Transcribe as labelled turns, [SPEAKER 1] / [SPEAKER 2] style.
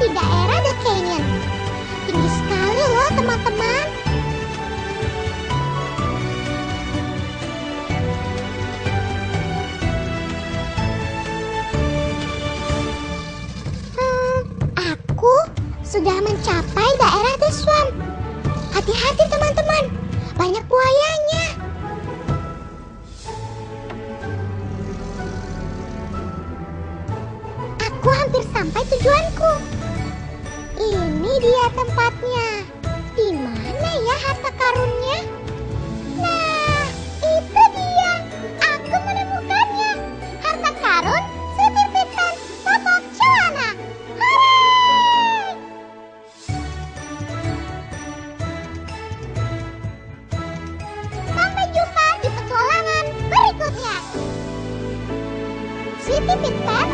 [SPEAKER 1] daerah The Canyon. Tinggi sekali loh teman-teman. Aku sudah mencapai daerah The Swamp. Hati-hati teman-teman, banyak buayanya. Aku hampir sampai tujuanku. Ini dia tempatnya. Di mana ya harta karunnya? Nah, itu dia. Aku menemukannya. Harta karun sertifikat Popok Cuana. Hooray! Sampai jumpa di petualangan berikutnya. Sweety Pit Pet